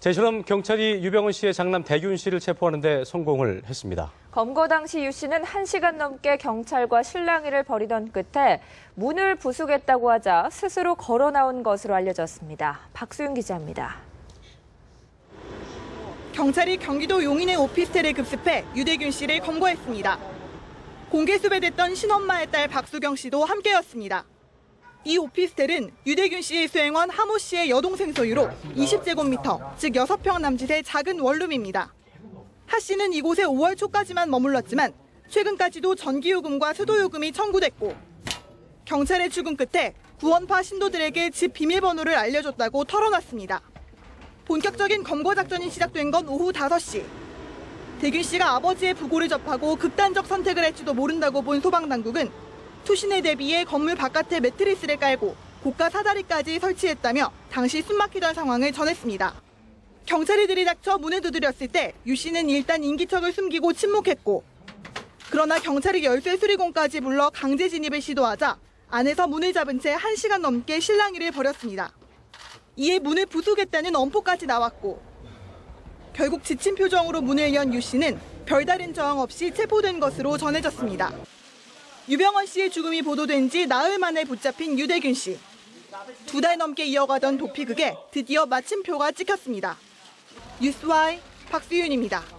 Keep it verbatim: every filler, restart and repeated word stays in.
자, 이처럼 경찰이 유병헌 씨의 장남 대균 씨를 체포하는 데 성공을 했습니다. 검거 당시 유 씨는 한 시간 넘게 경찰과 실랑이를 벌이던 끝에 문을 부수겠다고 하자 스스로 걸어 나온 것으로 알려졌습니다. 박수윤 기자입니다. 경찰이 경기도 용인의 오피스텔에 급습해 유대균 씨를 검거했습니다. 공개 수배됐던 신엄마의 딸 박수경 씨도 함께였습니다. 이 오피스텔은 유대균 씨의 수행원 하모 씨의 여동생 소유로 이십 제곱미터, 즉 여섯 평 남짓의 작은 원룸입니다. 하 씨는 이곳에 오월 초까지만 머물렀지만 최근까지도 전기요금과 수도요금이 청구됐고 경찰의 출근 끝에 구원파 신도들에게 집 비밀번호를 알려줬다고 털어놨습니다. 본격적인 검거 작전이 시작된 건 오후 다섯 시. 대균 씨가 아버지의 부고를 접하고 극단적 선택을 할지도 모른다고 본 소방당국은 투신에 대비해 건물 바깥에 매트리스를 깔고 고가 사다리까지 설치했다며 당시 숨막히던 상황을 전했습니다. 경찰이 들이닥쳐 문을 두드렸을 때 유 씨는 일단 인기척을 숨기고 침묵했고 그러나 경찰이 열쇠 수리공까지 불러 강제 진입을 시도하자 안에서 문을 잡은 채 한 시간 넘게 실랑이를 벌였습니다. 이에 문을 부수겠다는 엄포까지 나왔고 결국 지친 표정으로 문을 연 유 씨는 별다른 저항 없이 체포된 것으로 전해졌습니다. 유병헌 씨의 죽음이 보도된 지 나흘 만에 붙잡힌 유대균 씨. 두 달 넘게 이어가던 도피극에 드디어 마침표가 찍혔습니다. 뉴스와이 박수윤입니다.